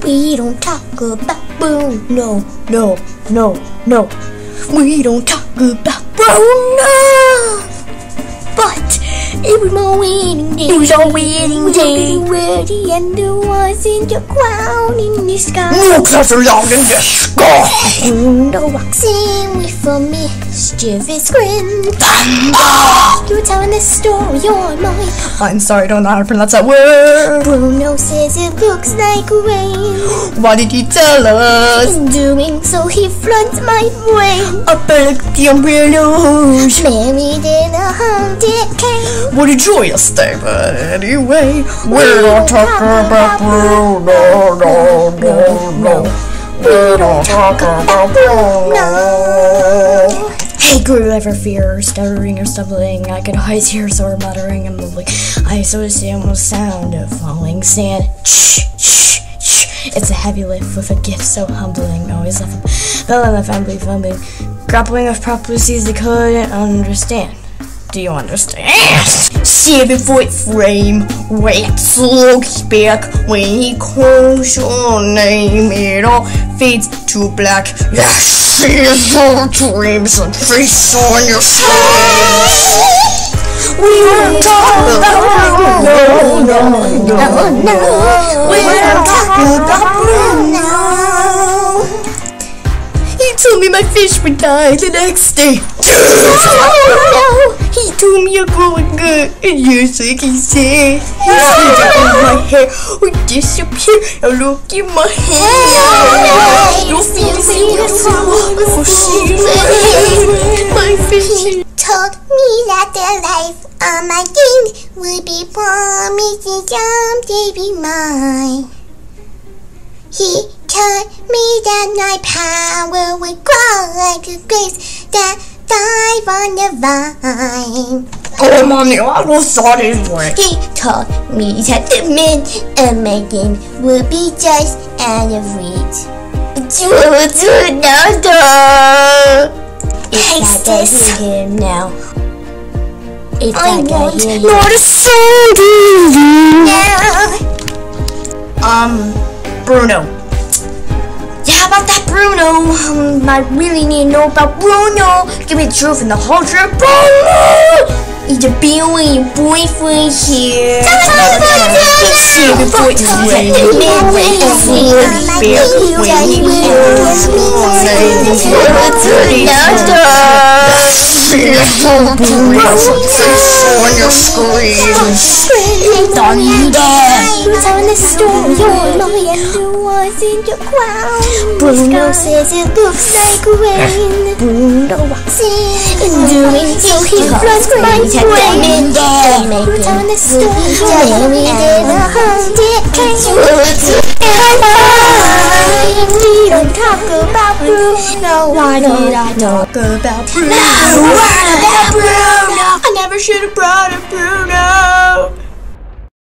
We don't talk about Bruno. No, no, no. We don't talk about Bruno. But it was my wedding day. It was our wedding day. Ready, and there wasn't a cloud in the sky. No clouds allowed in the sky. Bruno walks in with a mischievous grin. You're telling this story on mine. I'm sorry, I don't know how to pronounce that word. Bruno says it looks like rain. Why did you tell us? In doing so, he floods my brain. I better get the umbrellas. Married in a haunted cave. What a joyous day, but anyway, we don't talk about Bruno. No. We don't talk about Bruno. Hey, grew ever fear, stuttering or stumbling, I could always hear sore muttering and mumbling. I associate with sound of falling sand. Shh, shh, shh. It's a heavy lift with a gift so humbling. Always left them. Fell in the family fumbling, grappling with prophecies they couldn't understand. Do you understand? 7-foot frame, red looks back when he calls your name. It all fades to black. Yes, see your dreams and face on your face. We don't talk about Bruno. No. We don't talk about Bruno. He told me my fish would die the next day. He told me I'm growing good, and you think he said my hair would disappear. Now look at my hair. You'll feel my fish. Told me that the life of my dreams would be promised and someday be mine. He told me that my power would grow like a grace that dive on the vine. Oh, mommy, I was sorry. He told me that the men of my game would be just out of reach. It's like I hear him now. It's like I hear him not a soul now. Bruno. Yeah, about that Bruno. I really need to know about Bruno. Give me the truth and the whole truth. Bruno! He's a Bill and your boyfriend here. It's 7-foot away. On your screen. Don't you dare. You're telling the story on my end. There wasn't a crowd. Bruno says it looks like rain. Bruno walks in doing so he floods my brain. You're telling the story on me in a haunted cave. We don't talk about Bruno. Why did I talk about Bruno? About Bruno. I never should have brought up Bruno.